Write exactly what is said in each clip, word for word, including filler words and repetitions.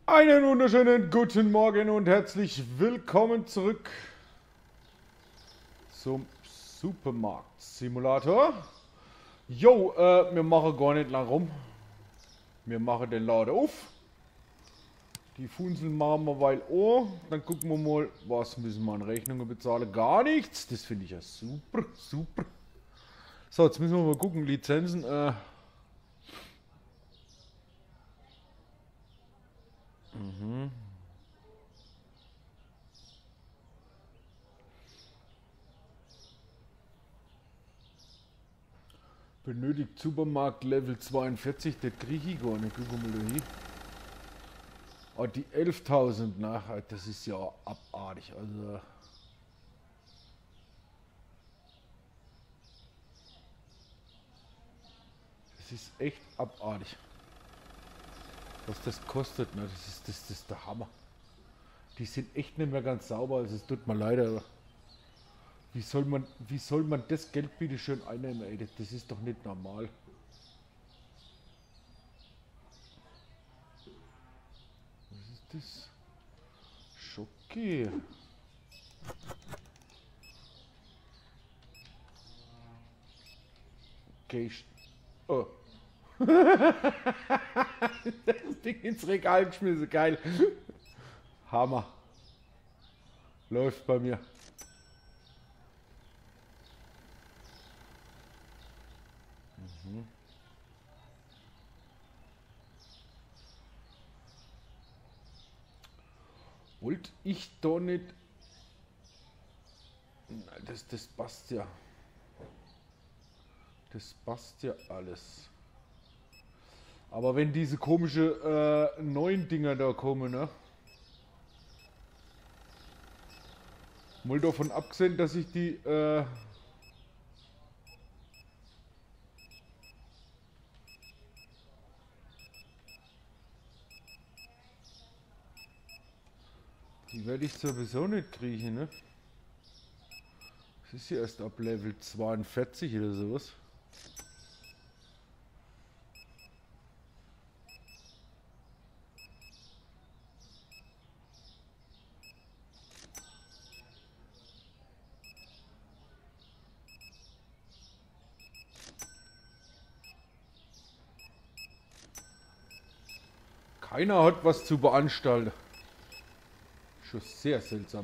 Einen wunderschönen guten Morgen und herzlich willkommen zurück zum Supermarkt-Simulator. Jo, äh, wir machen gar nicht lang rum. Wir machen den Laden auf. Die Funzeln machen wir weil oh. Dann gucken wir mal, was müssen wir an Rechnungen bezahlen. Gar nichts. Das finde ich ja super, super. So, jetzt müssen wir mal gucken, Lizenzen. Äh, mhm. Benötigt Supermarkt Level zweiundvierzig, das kriege ich gar nicht. Guck mal da hin. Oh, die elftausend nach, das ist ja abartig. Also. Das ist echt abartig. Was das kostet, ne? Das ist, das, das ist der Hammer. Die sind echt nicht mehr ganz sauber, also es tut mir leid, aber wie soll man, wie soll man das Geld bitte schön einnehmen, ey? Das ist doch nicht normal. Was ist das? Schoki. Okay, ich, oh. Das Ding ins Regal geschmissen, geil. Hammer. Läuft bei mir. Mhm. Wollte ich doch nicht. Das, das passt ja. Das passt ja alles. Aber wenn diese komische äh, neuen Dinger da kommen, ne? Mal davon abgesehen, dass ich die äh, die werde ich sowieso nicht kriegen, ne? Das ist ja erst ab Level zweiundvierzig oder sowas. Keiner hat was zu beanstalten. Schon sehr seltsam.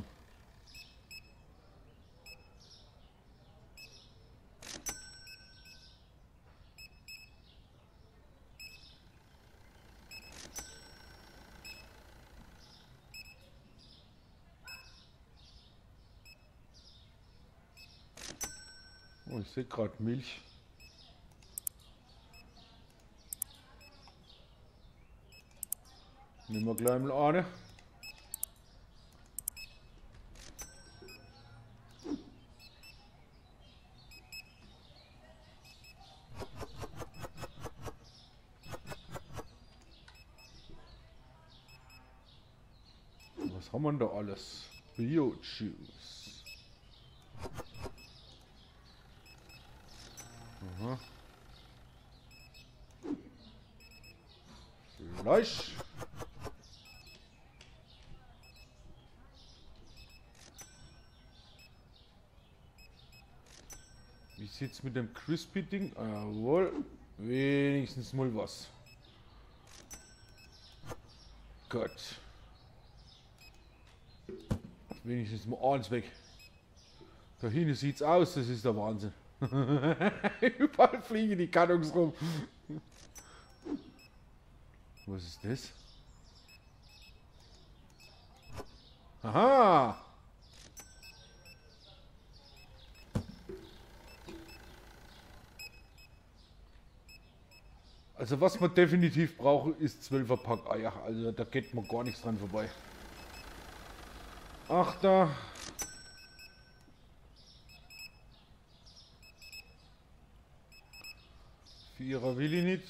Oh, ich sehe gerade Milch. Nehmen wir gleich mal eine. Was haben wir denn da alles? Bio-Juice. Aha. Fleisch. Wie sieht's mit dem Crispy Ding? Jawohl. Wenigstens mal was. Gott. Wenigstens mal eins weg. Da hinten sieht's aus, das ist der Wahnsinn. Überall fliegen die Kartons rum. Was ist das? Aha! Also was wir definitiv brauchen, ist zwölfer Pack Eier. Also da geht man gar nichts dran vorbei. Achter. Vierer will ich nicht.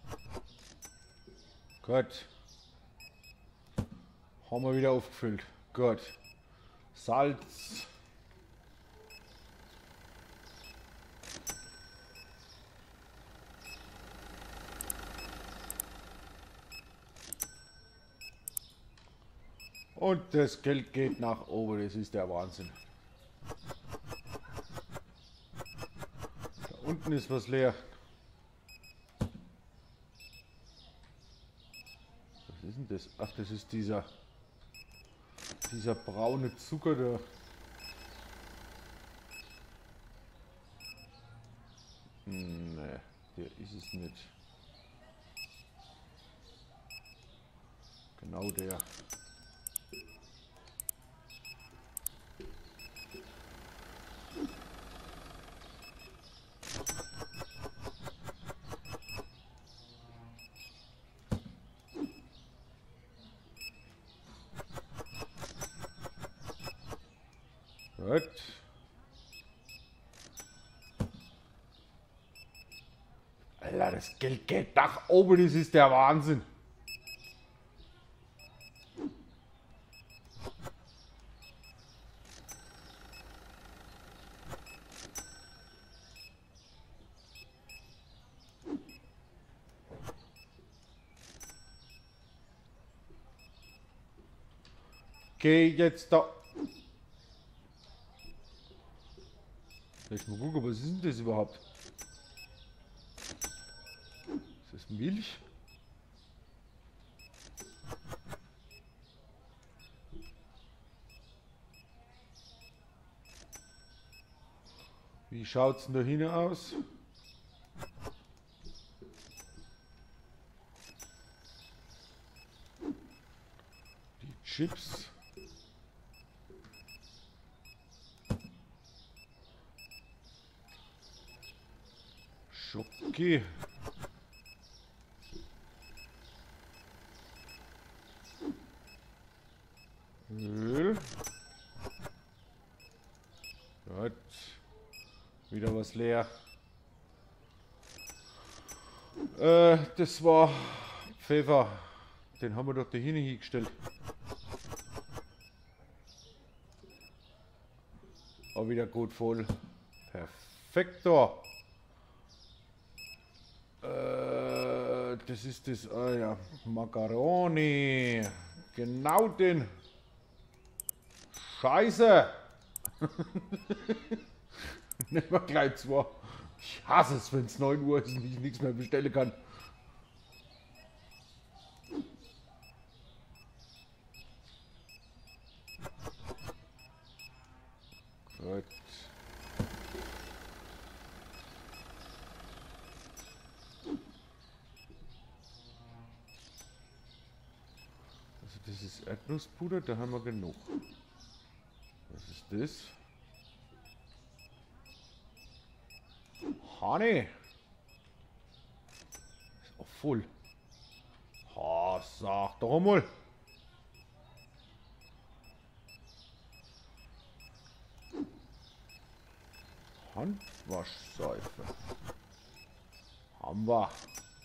Gut. Haben wir wieder aufgefüllt. Gut. Salz. Und das Geld geht nach oben, das ist der Wahnsinn. Da unten ist was leer. Was ist denn das? Ach, das ist dieser, dieser braune Zucker da. Hm, ne, der ist es nicht. Genau der. Gut. Alter, das Geld geht nach oben, das ist der Wahnsinn. Geh jetzt da. Lass mal gucken, was ist denn das überhaupt? Ist das Milch? Wie schaut es denn da hinten aus? Die Chips. Schoki. Öl. Gut. Wieder was leer. Äh, das war Pfeffer. Den haben wir doch da hinten hingestellt. Auch wieder gut voll. Perfekto. Äh, das ist das, ah ja, Macaroni. Genau den. Scheiße. Nehmen wir gleich zwei. Ich hasse es, wenn es neun Uhr ist und ich nichts mehr bestellen kann. Gut. Also das ist Erdnusspuder, da haben wir genug. Was ist das? Honey. Ist auch voll. Ha, sag doch mal. Handwaschseife. Haben wir.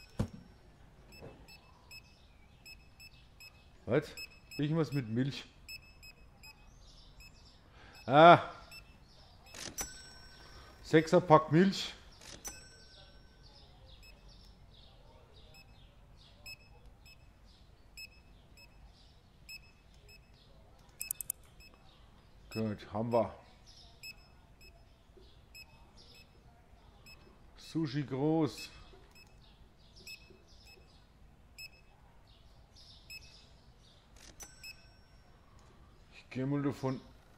Was? Ich was mit Milch. Ah. Sechser Pack Milch. Gut, haben wir. Sushi groß. Ich gehe mal davon,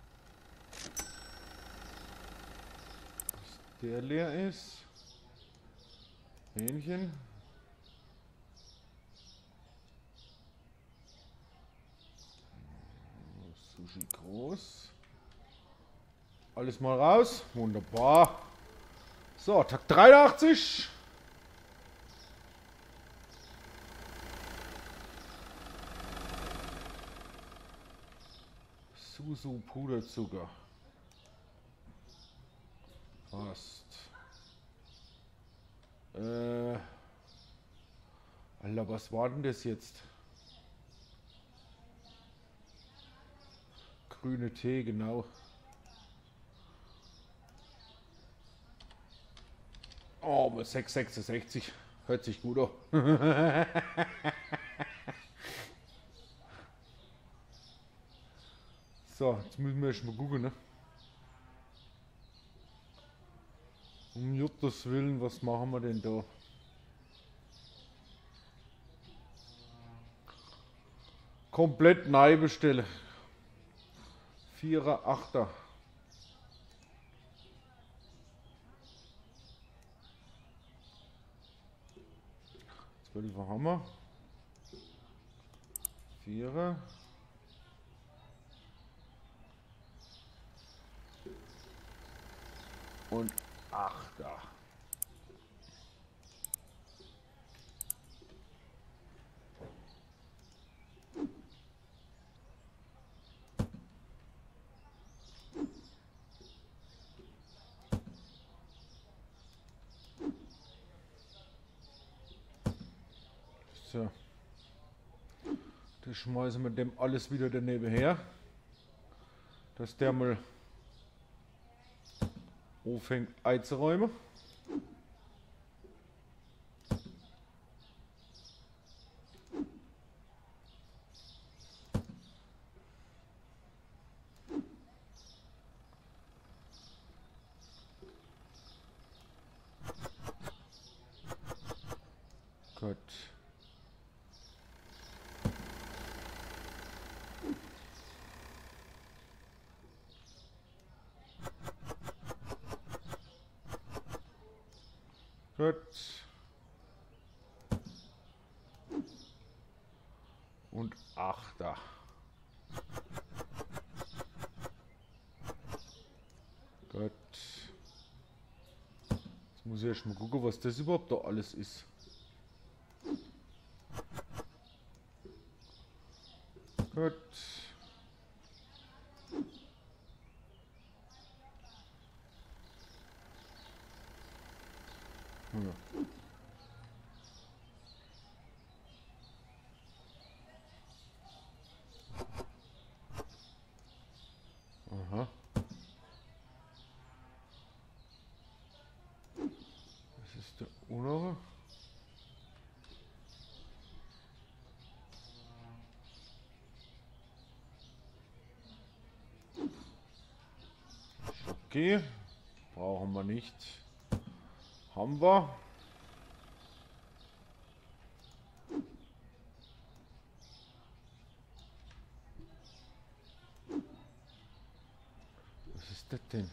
dass der leer ist. Hähnchen. Sushi groß. Alles mal raus. Wunderbar. So, Tag dreiundachtzig. Susu Puderzucker. Passt. Äh. Alter, was war denn das jetzt? grüne Tee, genau. Oh, aber sechs Komma sechsundsechzig. Hört sich gut an. So, jetzt müssen wir erst mal gucken, ne? Um Gottes Willen, was machen wir denn da? Komplett neu bestellen. Vierer, Achter. Zwölfer haben wir. Vierer. Und Achter. So. Das schmeißen wir dem alles wieder daneben her, dass der mal anfängt einzuräumen. Gut. Gut. Und Achter. Gut. Jetzt muss ich erst mal gucken, was das überhaupt da alles ist. Gut. Ja. Aha. Das ist der untere. Okay, brauchen wir nicht. Haben wir. Was ist das denn?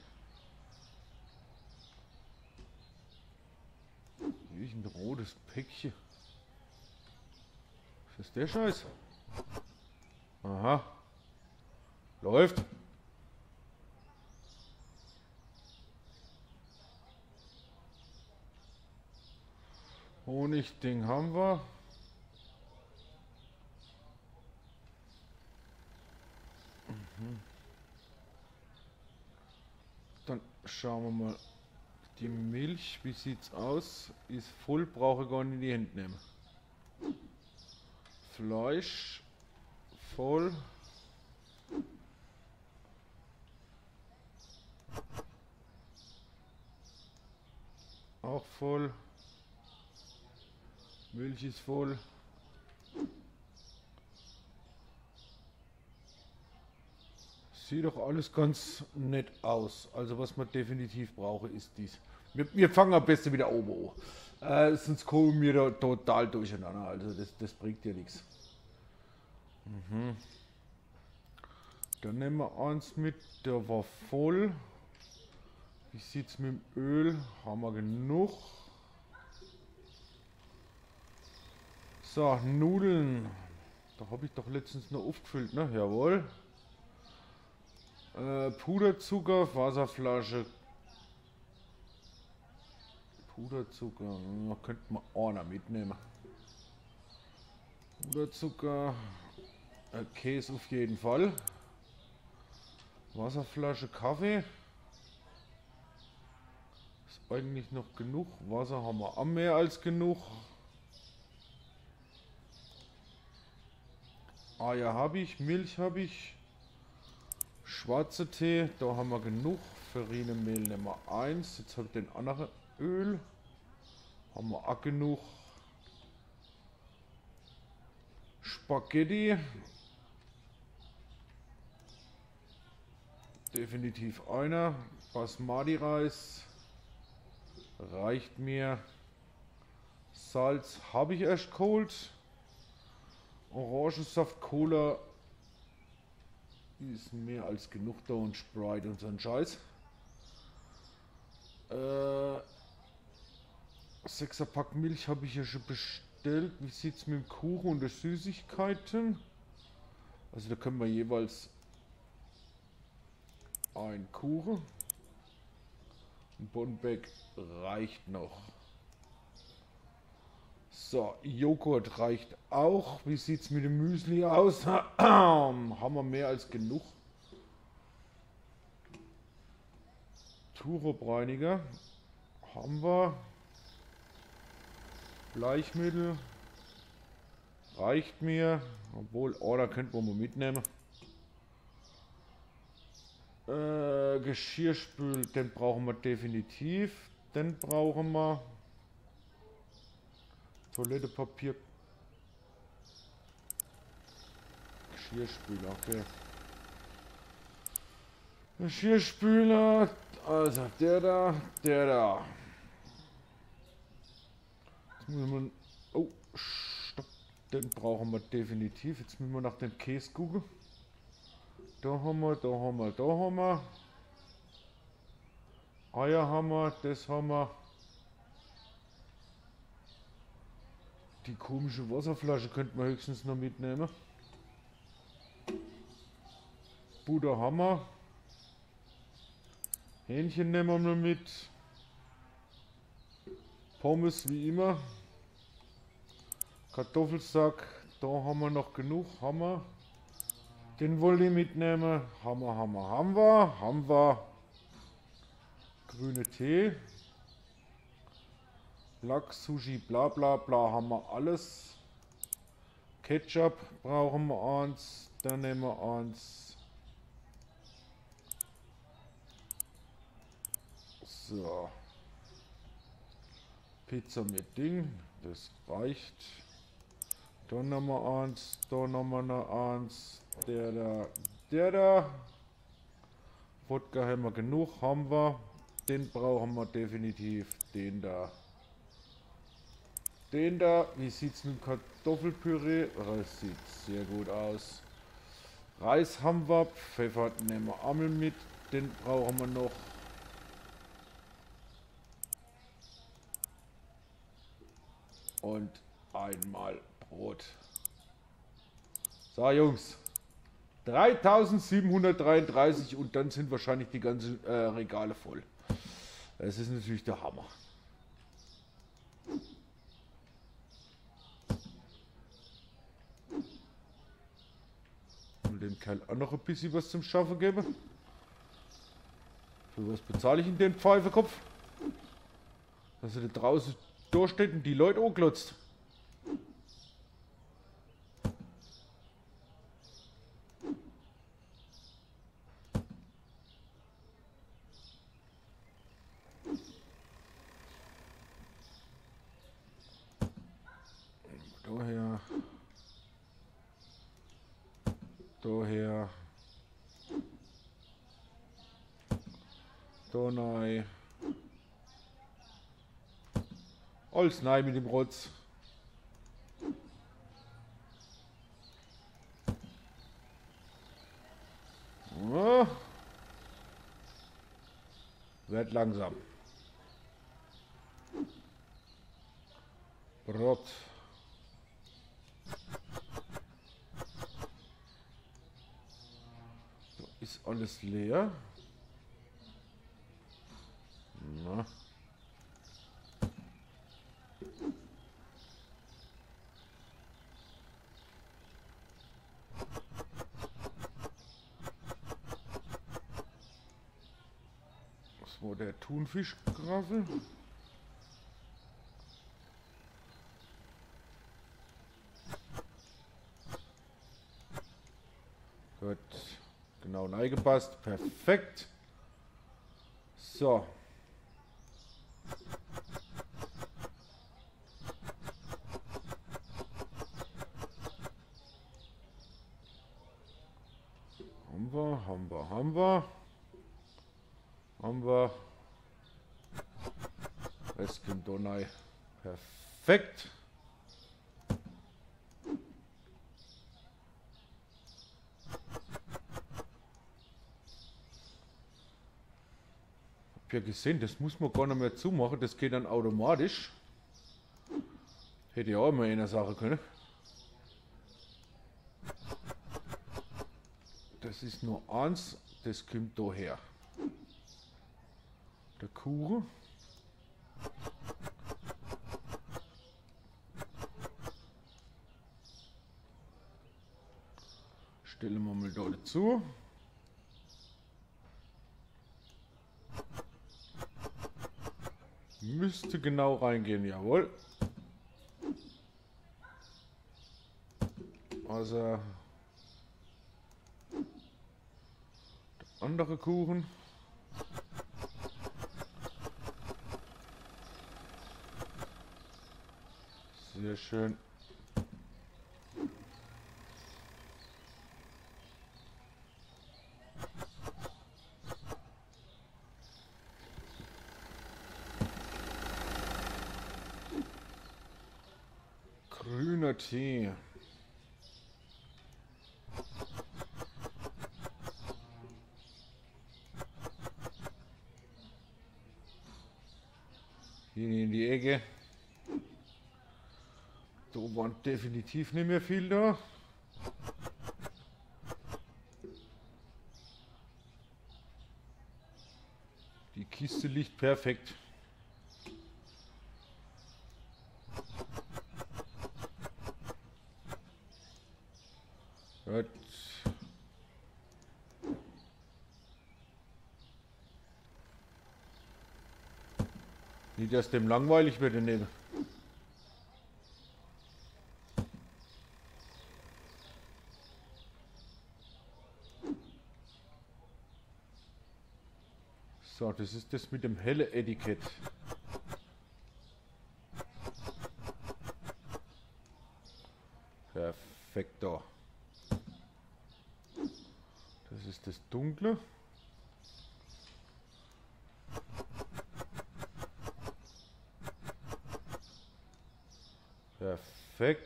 Hier ist ein rotes Päckchen. Was ist der Scheiß? Aha. Läuft. Honigding haben wir. Mhm. Dann schauen wir mal. Die Milch, wie sieht's aus? Ist voll, brauche gar nicht in die Hände nehmen. Fleisch voll. Auch voll. Milch ist voll. Sieht doch alles ganz nett aus. Also was wir definitiv brauchen ist dies. Wir, wir fangen am besten wieder oben an. Äh, sonst kommen wir da total durcheinander. Also das, das bringt ja nichts. Mhm. Dann nehmen wir eins mit, der war voll. Wie sieht es mit dem Öl? Haben wir genug? So, Nudeln. Da habe ich doch letztens noch aufgefüllt, ne? Jawohl. Äh, Puderzucker, Wasserflasche. Puderzucker, ja, könnte man einer mitnehmen. Puderzucker, äh, Käse auf jeden Fall. Wasserflasche, Kaffee. Ist eigentlich noch genug. Wasser haben wir auch mehr als genug. Eier habe ich, Milch habe ich. Schwarze Tee, da haben wir genug. Farinemehl nehmen wir eins. Jetzt habe ich den anderen Öl. Haben wir auch genug. Spaghetti. Definitiv einer. Basmati-Reis. Reicht mir. Salz habe ich erst geholt. Orangensaft, Cola. Ist mehr als genug da und Sprite und so ein Scheiß. Äh, sechser Pack Milch habe ich ja schon bestellt. Wie sieht es mit dem Kuchen und der Süßigkeiten? Also da können wir jeweils ein Kuchen. Ein Bonbeg reicht noch. So, Joghurt reicht auch. Wie sieht es mit dem Müsli aus? Haben wir mehr als genug. Turobreiniger haben wir. Bleichmittel reicht mir. Obwohl, oh, da könnte man mal mitnehmen. Äh, Geschirrspül, den brauchen wir definitiv. Den brauchen wir. Toilettepapier. Geschirrspüler, okay. Geschirrspüler, also der da, der da. Jetzt müssen wir, oh, stopp, den brauchen wir definitiv. Jetzt müssen wir nach dem Käse gucken. Da haben wir, da haben wir, da haben wir. Eier haben wir, das haben wir. Die komische Wasserflasche könnten wir höchstens noch mitnehmen. Butter haben wir. Hähnchen nehmen wir noch mit. Pommes wie immer. Kartoffelsack, da haben wir noch genug. Haben wir. Den wollte ich mitnehmen. Haben wir, haben wir, haben wir. Haben wir. Grüne Tee. Lachs, Sushi, bla bla bla, haben wir alles. Ketchup brauchen wir eins, dann nehmen wir eins. So. Pizza mit Ding, das reicht. Dann nehmen wir eins, da nehmen wir noch eins. Der da, der da. Wodka haben wir genug, haben wir. Den brauchen wir definitiv, den da. Den da, wie sieht es mit dem Kartoffelpüree? Das sieht sehr gut aus. Reis haben wir, Pfeffer nehmen wir einmal mit, den brauchen wir noch. Und einmal Brot. So Jungs, dreitausendsiebenhundertdreiunddreißig und dann sind wahrscheinlich die ganzen äh, Regale voll. Das ist natürlich der Hammer. Dem Kerl auch noch ein bisschen was zum Schaffen geben. Für was bezahle ich in den Pfeifekopf? Dass er da draußen durchsteht und die Leute anglotzt. Daher. Daher. Da nein. Alles nein mit dem Rotz. Ja. Wird langsam. Brot. Da ist alles leer. Na. Das war der Thunfischgraffel. Gut, genau reingepasst. Perfekt. So. Haben wir, haben wir, haben wir. Haben wir. Rest kommt da rein. Perfekt. Ja gesehen, das muss man gar nicht mehr zumachen, das geht dann automatisch. Hätte ich auch immer eine Sache können. Das ist nur eins, das kommt daher. Der Kuchen. Stellen wir mal da dazu. Müsste genau reingehen, jawohl. Also der andere Kuchen. Sehr schön. Grüner Tee. Hier in die Ecke. Da waren definitiv nicht mehr viel da. Die Kiste liegt perfekt. Gut. Nicht, dass dem langweilig wird daneben. So, das ist das mit dem helle Etikett. Perfekt da. Das ist das dunkle. Perfekt.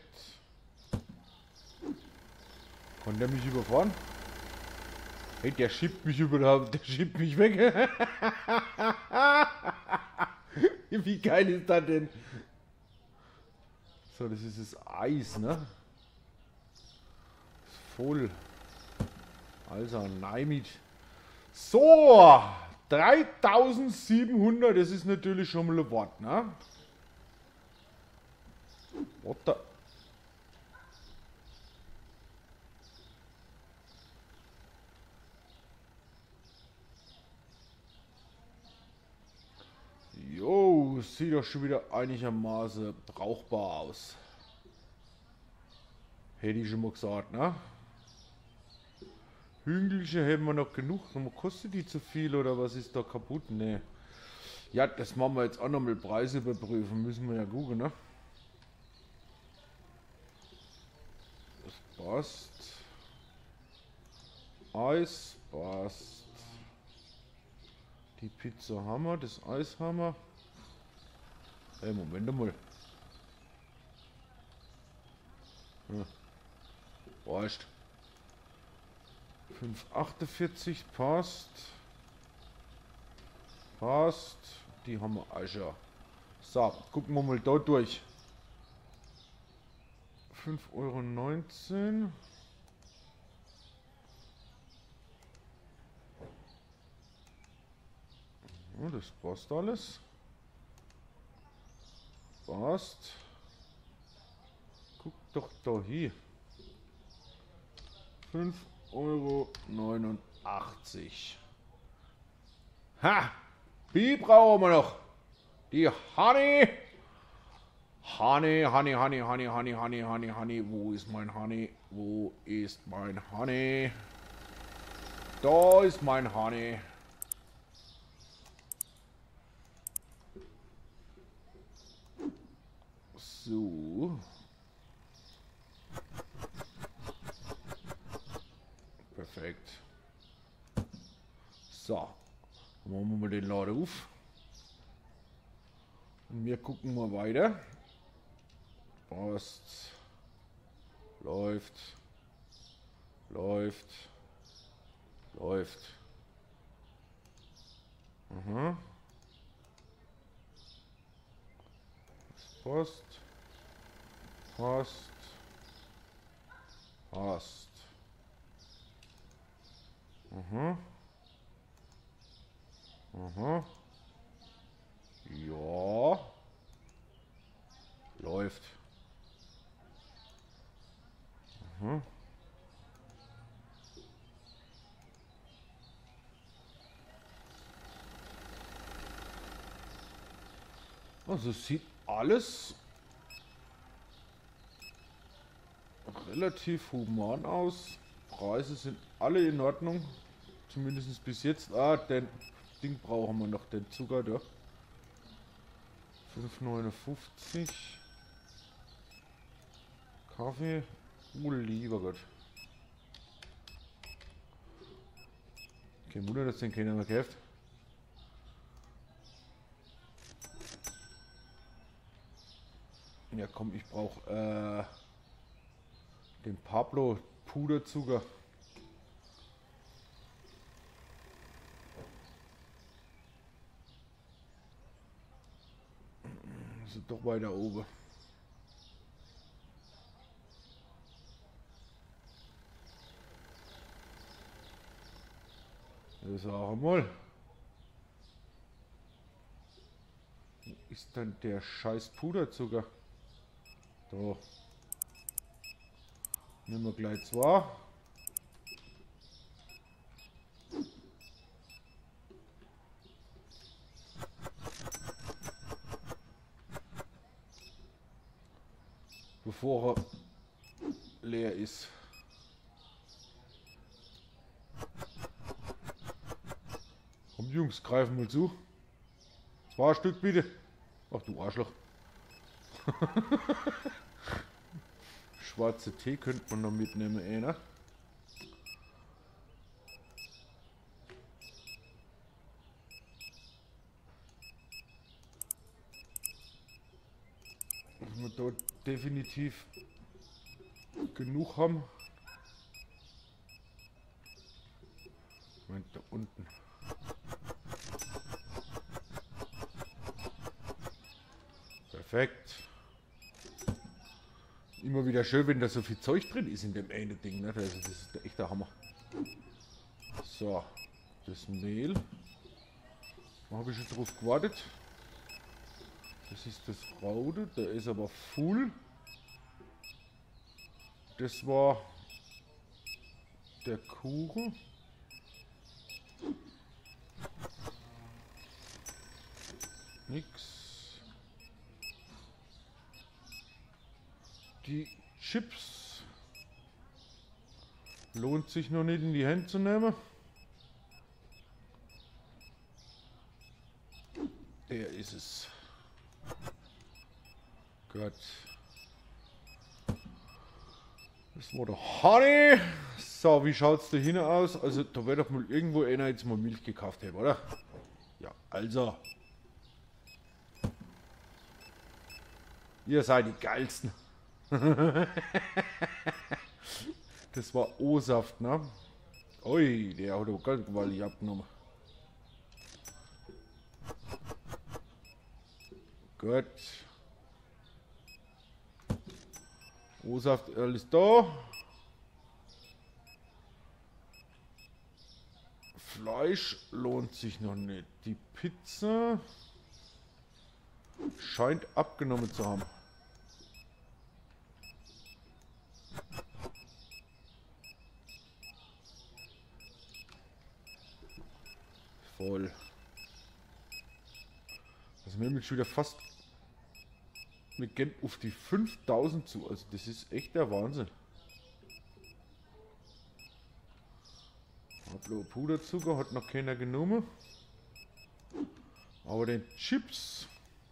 Kann der mich überfahren? Hey, der schiebt mich überhaupt, der schiebt mich weg. Wie geil ist das denn? So, das ist das Eis, ne? Ist voll. Also, nein mit. So, dreitausendsiebenhundert, das ist natürlich schon mal ein Wort, ne? What the? Jo, sieht doch schon wieder einigermaßen brauchbar aus. Hätte ich schon mal gesagt, ne? Hügelige hätten wir noch genug. Kostet die zu viel oder was ist da kaputt? Ne. Ja, das machen wir jetzt auch nochmal Preise überprüfen. Müssen wir ja gucken, ne? Das passt. Eis passt. Die Pizza haben wir, das Eis haben wir. Hey, Moment mal. Ja. Reicht. fünf achtundvierzig passt. Passt. Die haben wir auch schon. So, gucken wir mal da durch. fünf Euro neunzehn. Ja, das passt alles. Passt. Guck doch da hier. fünf Euro neunundachtzig. Ha! Die brauchen wir noch. Die Honey. Honey, Honey, Honey, Honey, Honey, Honey, Honey, Honey. Wo ist mein Honey? Wo ist mein Honey? Da ist mein Honey. So. Perfekt. So. Dann machen wir mal den Laden auf. Und wir gucken mal weiter. Passt. Läuft. Läuft. Läuft. Aha. Das passt. Passt. Passt. Aha. Aha. Ja. Läuft. Aha. Also sieht alles relativ human aus. Preise sind alle in Ordnung. Zumindest bis jetzt. Ah, den Ding brauchen wir noch, den Zucker da. fünf neunundfünfzig. Kaffee. Oh lieber Gott. Kein Wunder, dass den keiner mehr kauft. Ja komm, ich brauche äh, den Pablo Puderzucker. Also doch weiter oben. Das auch mal. Wo ist dann der scheiß Puderzucker? Da. Nehmen wir gleich zwei. Bevor er leer ist. Komm Jungs, greifen mal zu. Zwei Stück bitte. Ach du Arschloch. Schwarze Tee könnte man noch mitnehmen, eh, ne? Dass wir dort definitiv genug haben. Moment, da unten. Perfekt. Immer wieder schön, wenn da so viel Zeug drin ist in dem einen Ding. Ne? Also das ist echt der Hammer. So, das Mehl. Da habe ich schon drauf gewartet. Das ist das Raute, der ist aber full. Das war der Kuchen. Nix. Die Chips lohnt sich noch nicht in die Hände zu nehmen. Der ist es. Gott. Das war der Honey. So, wie schaut es da hinten aus? Also, da wird doch mal irgendwo einer jetzt mal Milch gekauft haben, oder? Ja, also. Ihr seid die geilsten. Das war O-Saft, ne? Ui, der hat aber ganz gewaltig abgenommen. Gut. O-Saft, alles da. Fleisch lohnt sich noch nicht. Die Pizza scheint abgenommen zu haben. Voll. Also wir haben jetzt schon wieder fast, wir gehen auf die fünftausend zu. Also das ist echt der Wahnsinn. Puderzucker hat noch keiner genommen. Aber den Chips.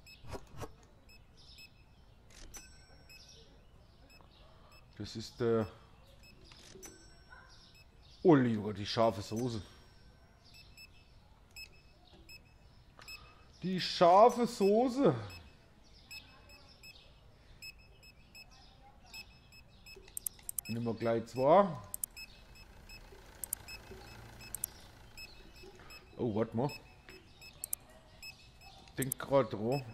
Das ist der Oliver, die scharfe Soße. Die scharfe Soße. Nehmen wir gleich zwei. Oh, warte mal. Denk gerade dran.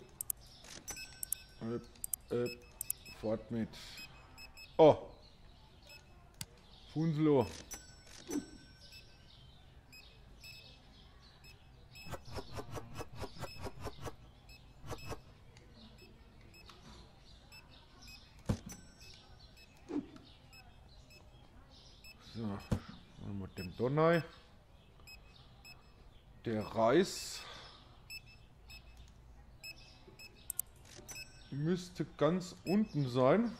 Äh, äh, fort mit. Oh. Funzlo. So, machen wir dem Donner. Der Reis müsste ganz unten sein.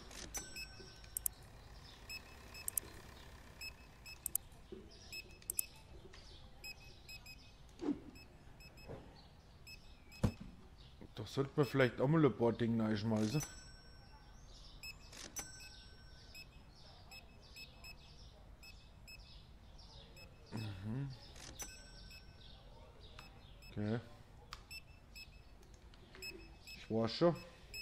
Da sollte man vielleicht auch mal ein paar Dinge reinschmeißen. Mhm. Okay. Ich weiß schon.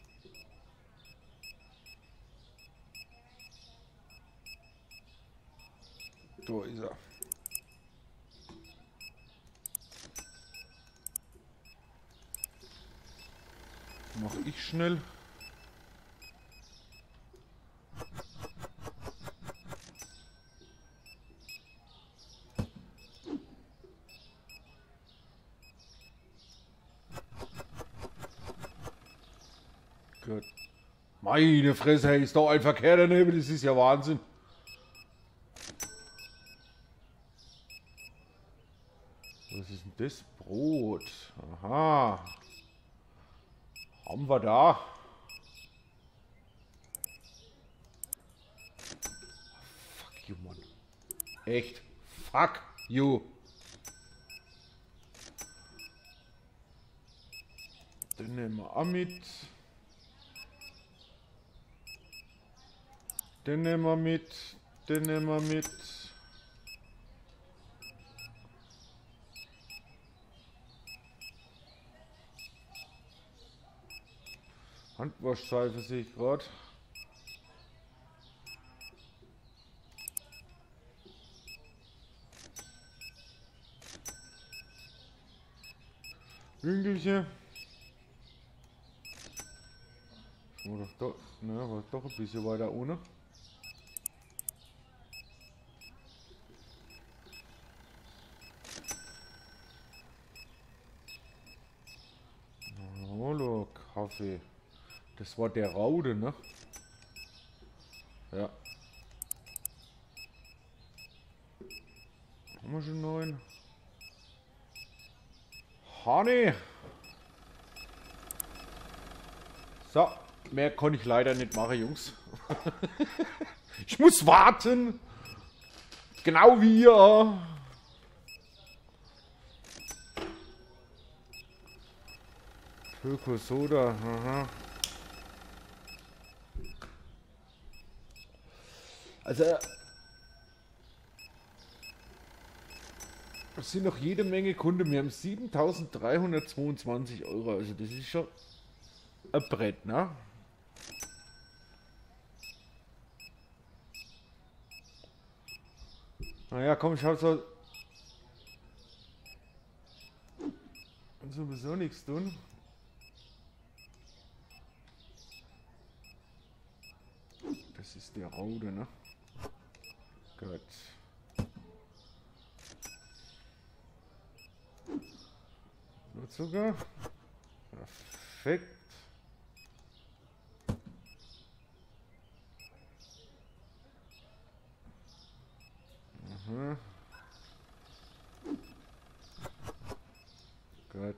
Da ist er. Mach ich schnell. Gut. Meine Fresse, hey, ist doch ein Verkehr daneben, das ist ja Wahnsinn. Was ist denn das? Brot. Aha. Haben wir da. Fuck you, Mann. Echt. Fuck you. Den nehmen wir auch mit. Den nehmen wir mit. Den nehmen wir mit. Handwaschseife sehe ich gerade. Hüngelchen. War doch, da, ne, war doch ein bisschen weiter ohne. Hallo, Kaffee. Das war der Raude, ne? Ja. Haben wir schon neun? Honey! So, mehr kann ich leider nicht machen, Jungs. Ich muss warten. Genau wie ihr. Türko Soda, aha. Also, es sind noch jede Menge Kunden. Wir haben siebentausenddreihundertzweiundzwanzig Euro. Also, das ist schon ein Brett, ne? Naja, komm, ich hab so. Sowieso nichts tun. Das ist der Raude, ne? Gut. Nur Zucker. Perfekt. Aha. Gut.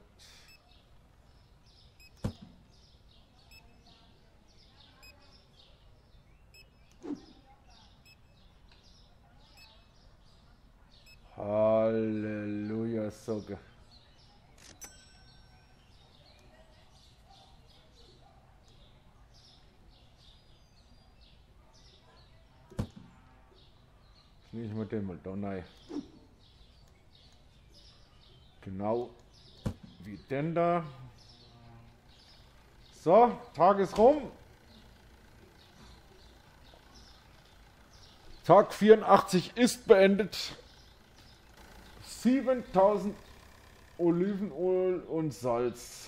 einloggen. Schließen wir den mal da rein. Genau wie den da. So, Tag ist rum. Tag vierundachtzig ist beendet. siebentausend Olivenöl und Salz.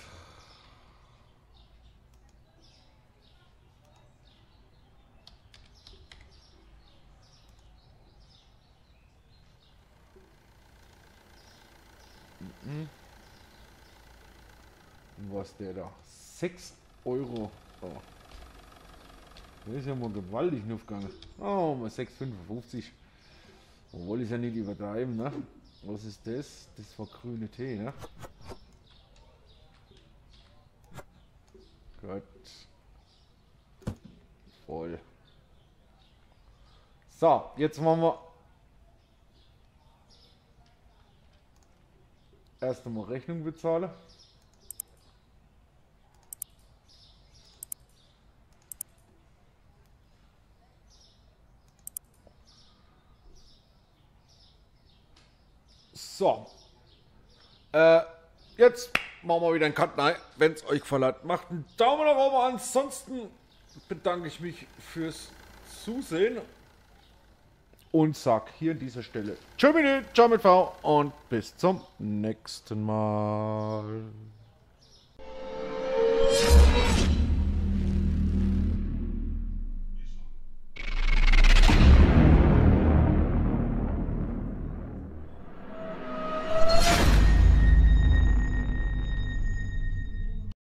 Mhm. Und was der da? sechs Euro. Oh. Der ist ja mal gewaltig aufgegangen. Oh, mal sechs fünfundfünfzig. Obwohl ich ja nicht übertreiben, ne? Was ist das? Das war grüne Tee, ne? Gut. Voll. So, jetzt machen wir erst einmal Rechnung bezahlen. So. Äh, jetzt machen wir wieder einen Cut rein. Wenn es euch gefallen hat, macht einen Daumen nach oben. Ansonsten bedanke ich mich fürs Zusehen und sag hier an dieser Stelle Tschüss, ciao mit V und bis zum nächsten Mal.